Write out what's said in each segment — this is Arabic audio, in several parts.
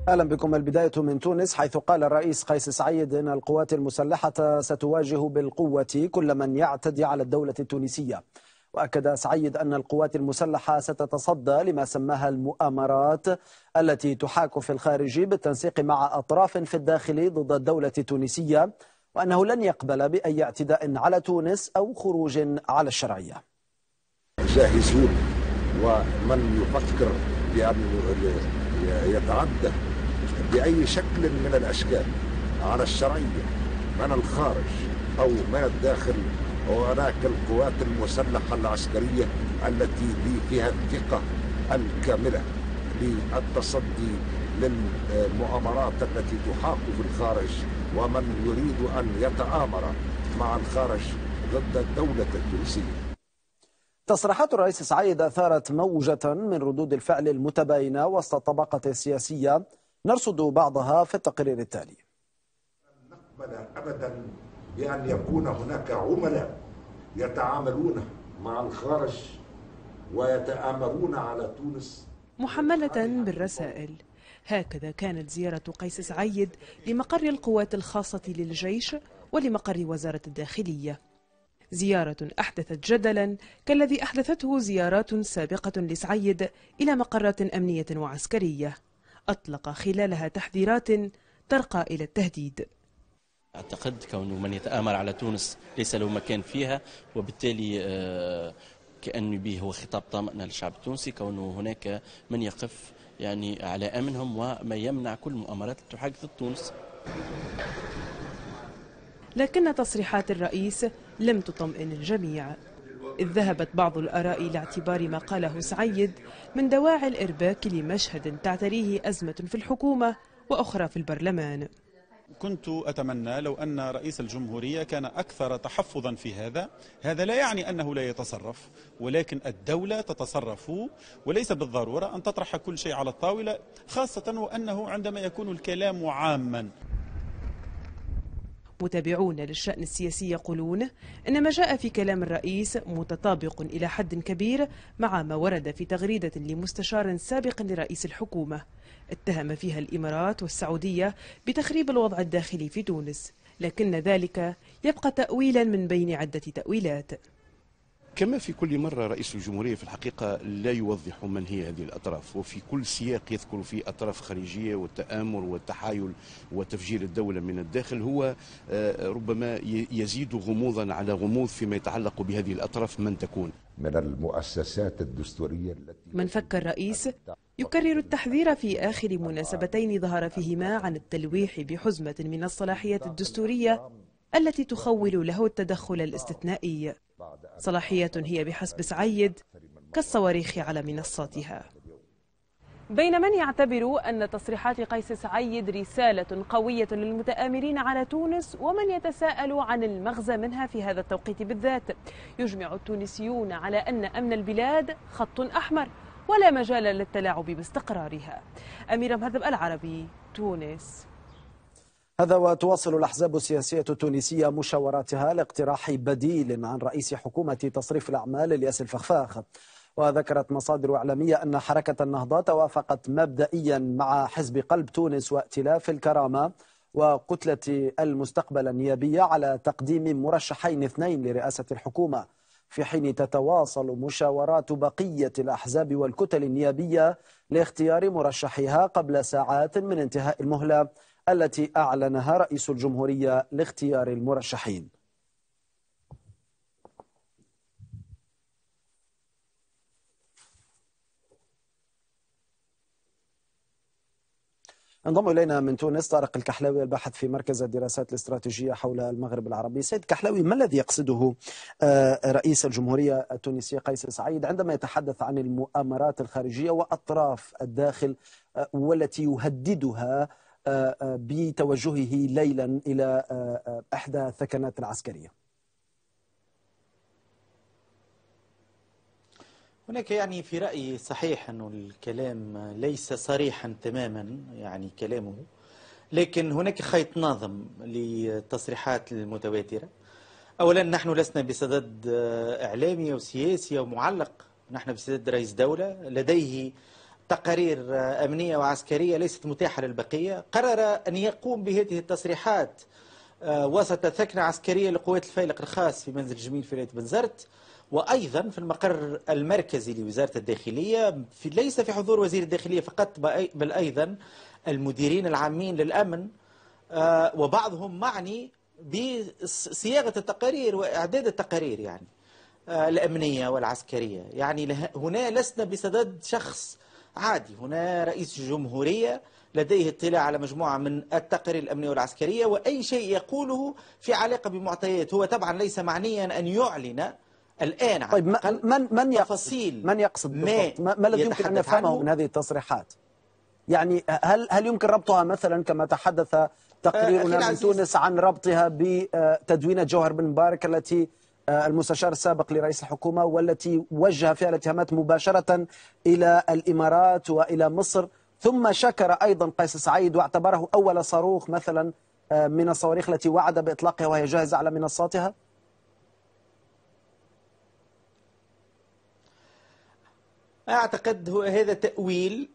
أهلا بكم. البداية من تونس، حيث قال الرئيس قيس سعيد إن القوات المسلحة ستواجه بالقوة كل من يعتدي على الدولة التونسية. وأكد سعيد أن القوات المسلحة ستتصدى لما سماها المؤامرات التي تحاك في الخارج بالتنسيق مع أطراف في الداخل ضد الدولة التونسية، وأنه لن يقبل بأي اعتداء على تونس أو خروج على الشرعية. جاهزون، ومن يفكر بأن يتعدى بأي شكل من الأشكال على الشرعية من الخارج أو من الداخل، وهناك القوات المسلحة العسكرية التي فيها الثقة الكاملة للتصدي للمؤامرات التي تحاك في الخارج، ومن يريد أن يتآمر مع الخارج ضد الدولة التونسية. تصريحات الرئيس سعيد أثارت موجة من ردود الفعل المتباينة وسط الطبقة السياسية، نرصد بعضها في التقرير التالي. لن نقبل أبدا بأن يكون هناك عملاء يتعاملون مع الخارج ويتآمرون على تونس محملة بالرسائل. هكذا كانت زيارة قيس سعيد لمقر القوات الخاصة للجيش ولمقر وزارة الداخلية، زيارة أحدثت جدلا كالذي أحدثته زيارات سابقة لسعيد إلى مقرات أمنية وعسكرية أطلق خلالها تحذيرات ترقى إلى التهديد. أعتقد كونه من يتآمر على تونس ليس له مكان فيها، وبالتالي كأنه به هو خطاب طامئنة للشعب التونسي، كونه هناك من يقف على أمنهم وما يمنع كل مؤامرات تحاك ضد تونس. لكن تصريحات الرئيس لم تطمئن الجميع، إذ ذهبت بعض الآراء إلى اعتبار ما قاله سعيد من دواعي الإرباك لمشهد تعتريه أزمة في الحكومة وأخرى في البرلمان. كنت أتمنى لو أن رئيس الجمهورية كان أكثر تحفظا في هذا لا يعني أنه لا يتصرف، ولكن الدولة تتصرف، وليس بالضرورة أن تطرح كل شيء على الطاولة، خاصة وأنه عندما يكون الكلام عاما. متابعون للشأن السياسي يقولون إن ما جاء في كلام الرئيس متطابق إلى حد كبير مع ما ورد في تغريدة لمستشار سابق لرئيس الحكومة اتهم فيها الإمارات والسعودية بتخريب الوضع الداخلي في تونس، لكن ذلك يبقى تأويلا من بين عدة تأويلات. كما في كل مرة رئيس الجمهورية في الحقيقة لا يوضح من هي هذه الأطراف، وفي كل سياق يذكر فيه أطراف خارجية والتآمر والتحايل وتفجير الدولة من الداخل، هو ربما يزيد غموضا على غموض فيما يتعلق بهذه الأطراف من تكون. من المؤسسات الدستورية من فك الرئيس يكرر التحذير في آخر مناسبتين ظهر فيهما عن التلويح بحزمة من الصلاحيات الدستورية التي تخول له التدخل الاستثنائي، صلاحية هي بحسب سعيد كالصواريخ على منصاتها. بين من يعتبر أن تصريحات قيس سعيد رسالة قوية للمتآمرين على تونس، ومن يتساءل عن المغزى منها في هذا التوقيت بالذات. يجمع التونسيون على أن أمن البلاد خط أحمر ولا مجال للتلاعب باستقرارها. أميرة مهذب، العربي، تونس. هذا وتواصل الأحزاب السياسية التونسية مشاوراتها لاقتراح بديل عن رئيس حكومة تصريف الأعمال الياس الفخفاخ. وذكرت مصادر إعلامية أن حركة النهضة توافقت مبدئيا مع حزب قلب تونس وائتلاف الكرامة وكتلة المستقبل النيابية على تقديم مرشحين اثنين لرئاسة الحكومة، في حين تتواصل مشاورات بقية الأحزاب والكتل النيابية لاختيار مرشحها قبل ساعات من انتهاء المهلة التي أعلنها رئيس الجمهورية لاختيار المرشحين. انضم إلينا من تونس طارق الكحلاوي الباحث في مركز الدراسات الاستراتيجية حول المغرب العربي. سيد كحلاوي، ما الذي يقصده رئيس الجمهورية التونسية قيس سعيد عندما يتحدث عن المؤامرات الخارجية وأطراف الداخل والتي يهددها بتوجهه ليلا إلى إحدى الثكنات العسكرية؟ هناك في رأيي صحيح أنه الكلام ليس صريحا تماما كلامه، لكن هناك خيط ناظم للتصريحات المتواترة. أولا، نحن لسنا بصدد إعلامي أو سياسي أو معلق، نحن بصدد رئيس دولة لديه تقارير أمنية وعسكرية ليست متاحة للبقية، قرر أن يقوم بهذه التصريحات وسط ثكنة عسكرية لقوات الفيلق الخاص في منزل جميل في ولاية بنزرت، وأيضا في المقر المركزي لوزارة الداخلية، ليس في حضور وزير الداخلية فقط بل أيضا المديرين العامين للأمن، وبعضهم معني بصياغة التقارير وإعداد التقارير يعني الأمنية والعسكرية. يعني هنا لسنا بصدد شخص عادي، هنا رئيس الجمهورية لديه اطلاع على مجموعة من التقارير الأمنية والعسكرية، وأي شيء يقوله في علاقة بمعطيات هو طبعا ليس معنيا أن يعلن الآن عن طيب من تفاصيل من يقصد بالضبط؟ ما الذي يمكن أن نفهمه من هذه التصريحات؟ يعني هل يمكن ربطها مثلا كما تحدث تقريرنا من تونس عن ربطها بتدوينة جوهر بن مبارك التي المستشار السابق لرئيس الحكومة، والتي وجه فيها الاتهامات مباشرة إلى الإمارات وإلى مصر، ثم شكر أيضا قيس سعيد واعتبره أول صاروخ مثلا من الصواريخ التي وعد بإطلاقها وهي جاهزة على منصاتها؟ أعتقد هذا تأويل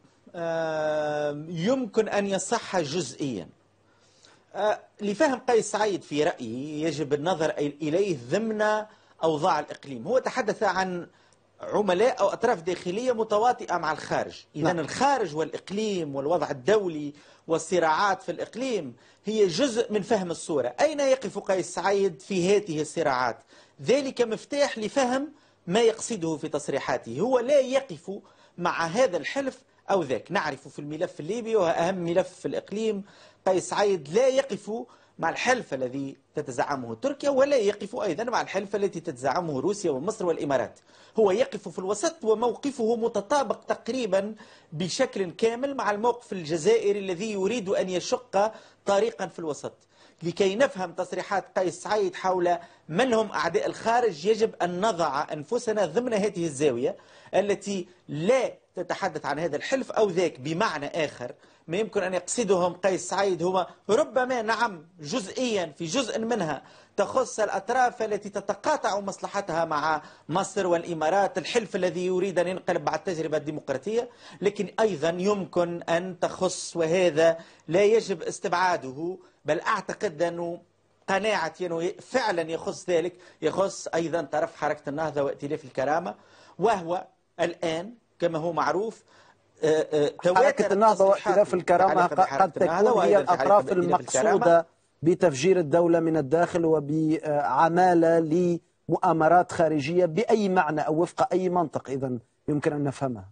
يمكن أن يصح جزئيا. لفهم قيس سعيد في رأيي يجب النظر إليه ضمن أوضاع الإقليم. هو تحدث عن عملاء أو أطراف داخلية متواطئة مع الخارج، إذن الخارج والإقليم والوضع الدولي والصراعات في الإقليم هي جزء من فهم الصورة. أين يقف قيس سعيد في هذه الصراعات؟ ذلك مفتاح لفهم ما يقصده في تصريحاته. هو لا يقف مع هذا الحلف أو ذاك. نعرف في الملف الليبي وأهم ملف في الإقليم قيس سعيد لا يقف مع الحلف الذي تتزعمه تركيا، ولا يقف أيضا مع الحلف التي تتزعمه روسيا ومصر والإمارات. هو يقف في الوسط، وموقفه متطابق تقريبا بشكل كامل مع الموقف الجزائري الذي يريد أن يشق طريقا في الوسط. لكي نفهم تصريحات قيس سعيد حول من هم أعداء الخارج يجب أن نضع أنفسنا ضمن هذه الزاوية التي لا تتحدث عن هذا الحلف أو ذاك. بمعنى آخر، ما يمكن أن يقصدهم قيس سعيد هو ربما نعم جزئيا في جزء منها تخص الأطراف التي تتقاطع مصلحتها مع مصر والإمارات، الحلف الذي يريد أن ينقلب بعد التجربة الديمقراطية، لكن أيضا يمكن أن تخص، وهذا لا يجب استبعاده، بل أعتقد أنه قناعتي أنه فعلا يخص ذلك، يخص أيضا طرف حركة النهضة وائتلاف الكرامة، وهو الآن كما هو معروف حركة النهضة وائتلاف الكرامة قد تكون هي الأطراف المقصودة بتفجير الدولة من الداخل وبعمالة لمؤامرات خارجية بأي معنى أو وفق أي منطق إذن يمكن أن نفهمها.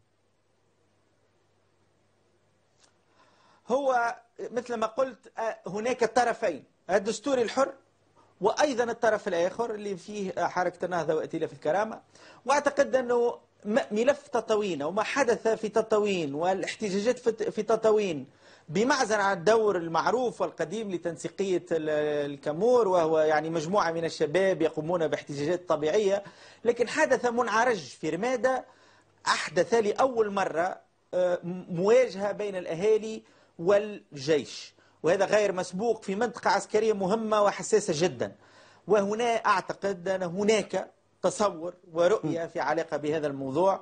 هو مثل ما قلت هناك طرفين، الدستوري الحر وأيضا الطرف الآخر اللي فيه حركة النهضة وائتلاف الكرامة. وأعتقد أنه ملف تطاوين وما حدث في تطاوين والاحتجاجات في تطاوين بمعزل عن الدور المعروف والقديم لتنسيقية الكامور، وهو يعني مجموعة من الشباب يقومون باحتجاجات طبيعية، لكن حدث منعرج في رمادة أحدث لأول مرة مواجهة بين الأهالي والجيش، وهذا غير مسبوق في منطقة عسكرية مهمة وحساسة جدا. وهنا أعتقد أن هناك تصور ورؤية في علاقة بهذا الموضوع.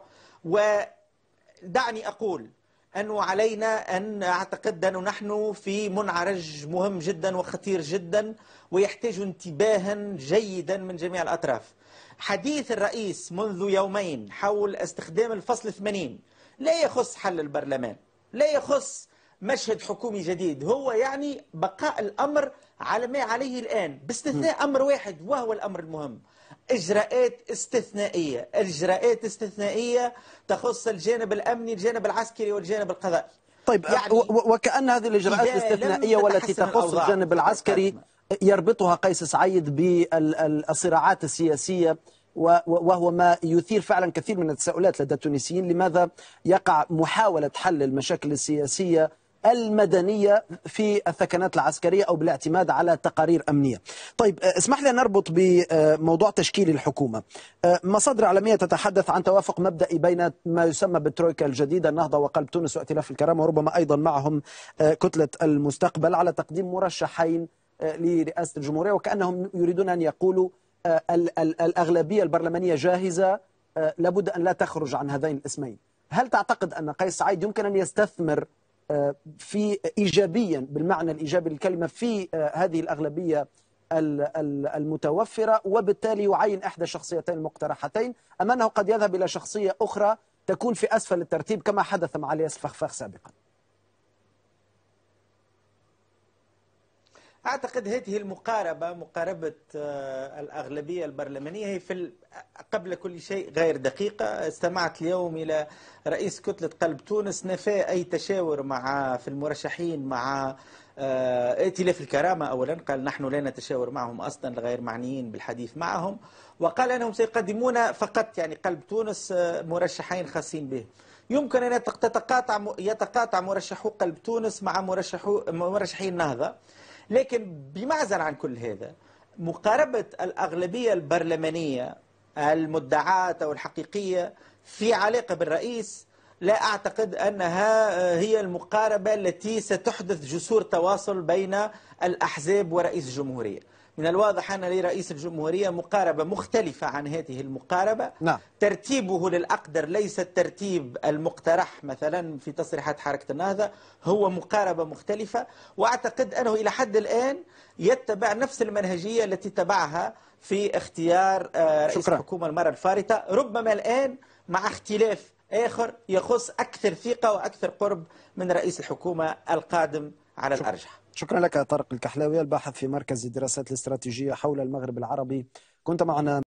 ودعني أقول أنه علينا أن أعتقد أنه نحن في منعرج مهم جدا وخطير جدا ويحتاج انتباها جيدا من جميع الأطراف. حديث الرئيس منذ يومين حول استخدام الفصل 80 لا يخص حل البرلمان، لا يخص مشهد حكومي جديد، هو يعني بقاء الأمر على ما عليه الآن، باستثناء أمر واحد وهو الأمر المهم: إجراءات استثنائية. إجراءات استثنائية تخص الجانب الأمني، الجانب العسكري والجانب القضائي. طيب يعني وكأن هذه الإجراءات الاستثنائية والتي تخص الجانب العسكري يربطها قيس سعيد بالصراعات السياسية، وهو ما يثير فعلا كثير من التساؤلات لدى التونسيين. لماذا يقع محاولة حل المشاكل السياسية المدنية في الثكنات العسكرية أو بالاعتماد على تقارير أمنية؟ طيب اسمح لي أن نربط بموضوع تشكيل الحكومة. مصادر عالمية تتحدث عن توافق مبدئي بين ما يسمى بالترويكا الجديدة، النهضة وقلب تونس وائتلاف الكرامة، وربما أيضا معهم كتلة المستقبل، على تقديم مرشحين لرئاسة الجمهورية، وكأنهم يريدون أن يقولوا الأغلبية البرلمانية جاهزة، لابد أن لا تخرج عن هذين الاسمين. هل تعتقد أن قيس سعيد يمكن أن يستثمر في إيجابيا بالمعنى الإيجابي للكلمة في هذه الأغلبية المتوفرة، وبالتالي يعين إحدى الشخصيتين المقترحتين، أم أنه قد يذهب إلى شخصية أخرى تكون في أسفل الترتيب كما حدث مع الياس فخفاخ سابقا؟ أعتقد هذه المقاربة، مقاربة الأغلبية البرلمانية، هي قبل كل شيء غير دقيقة. استمعت اليوم إلى رئيس كتلة قلب تونس نفى أي تشاور في المرشحين مع ائتلاف الكرامة. أولا قال نحن لا نتشاور معهم أصلا، غير معنيين بالحديث معهم، وقال أنهم سيقدمون فقط يعني قلب تونس مرشحين خاصين به. يمكن أن يتقاطع مرشحو قلب تونس مع مرشحي النهضة، لكن بمعزل عن كل هذا مقاربة الأغلبية البرلمانية المدعاة أو الحقيقية في علاقة بالرئيس لا أعتقد أنها هي المقاربة التي ستحدث جسور تواصل بين الأحزاب ورئيس الجمهورية. من الواضح أن لرئيس الجمهورية مقاربة مختلفة عن هذه المقاربة. نعم. ترتيبه للأقدر ليس الترتيب المقترح مثلا في تصريحات حركة النهضة، هو مقاربة مختلفة، وأعتقد أنه إلى حد الآن يتبع نفس المنهجية التي تبعها في اختيار رئيس الحكومة المرة الفارطة، ربما الآن مع اختلاف آخر يخص أكثر ثقة وأكثر قرب من رئيس الحكومة القادم على الأرجح. شكرا لك طارق الكحلاوي، الباحث في مركز الدراسات الاستراتيجية حول المغرب العربي، كنت معنا.